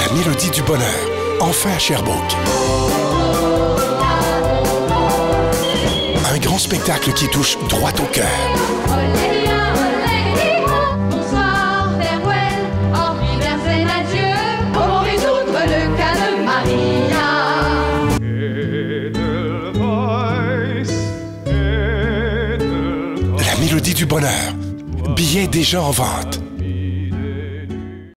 La mélodie du bonheur, enfin à Sherbrooke. Un grand spectacle qui touche droit au cœur. Bonsoir, farewell, au revoir, adieu, pour résoudre le cas de Maria. La mélodie du bonheur, billets déjà en vente.